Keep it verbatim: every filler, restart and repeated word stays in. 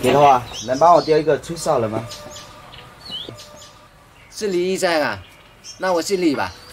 铁头啊，能帮我丢一个吹哨人吗？ 是李医生啊，那我姓李吧。